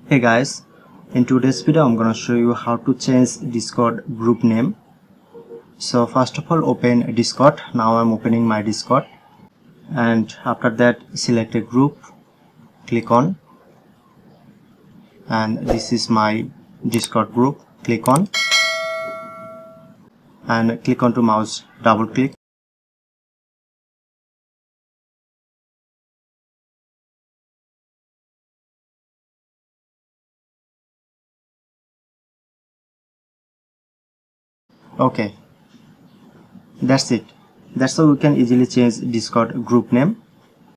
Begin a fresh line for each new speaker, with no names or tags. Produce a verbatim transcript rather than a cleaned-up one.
Hey guys, in today's video I'm gonna show you how to change Discord group name. So first of all, open Discord. Now I'm opening my Discord, and after that select a group, click on, and this is my Discord group. Click on and click on to mouse, double click. Okay, that's it. That's how we can easily change Discord group name.